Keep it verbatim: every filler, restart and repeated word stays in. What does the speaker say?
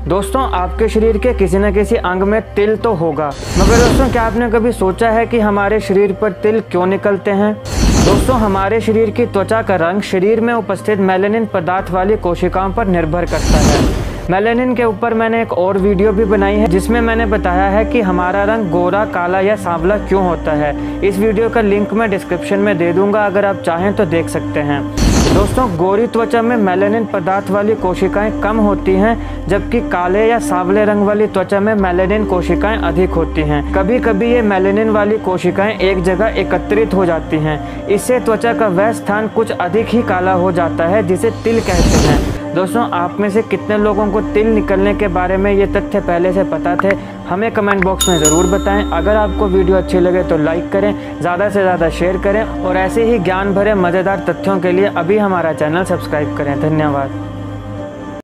दोस्तों, आपके शरीर के किसी न किसी अंग में तिल तो होगा, मगर दोस्तों क्या आपने कभी सोचा है कि हमारे शरीर पर तिल क्यों निकलते हैं? दोस्तों, हमारे शरीर की त्वचा का रंग शरीर में उपस्थित मेलानिन पदार्थ वाली कोशिकाओं पर निर्भर करता है। मेलानिन के ऊपर मैंने एक और वीडियो भी बनाई है जिसमें मैंने बताया है कि हमारा रंग गोरा, काला या सांवला क्यों होता है। इस वीडियो का लिंक मैं डिस्क्रिप्शन में दे दूंगा, अगर आप चाहें तो देख सकते हैं। दोस्तों, गोरी त्वचा में मेलानिन पदार्थ वाली कोशिकाएं कम होती हैं, जबकि काले या सांवले रंग वाली त्वचा में मेलानिन कोशिकाएं अधिक होती हैं। कभी कभी ये मेलानिन वाली कोशिकाएं एक जगह एकत्रित हो जाती हैं। इससे त्वचा का वह स्थान कुछ अधिक ही काला हो जाता है, जिसे तिल कहते हैं। दोस्तों, आप में से कितने लोगों को तिल निकलने के बारे में ये तथ्य पहले से पता थे? हमें कमेंट बॉक्स में ज़रूर बताएं। अगर आपको वीडियो अच्छी लगे तो लाइक करें, ज़्यादा से ज़्यादा शेयर करें और ऐसे ही ज्ञान भरे मज़ेदार तथ्यों के लिए अभी हमारा चैनल सब्सक्राइब करें। धन्यवाद।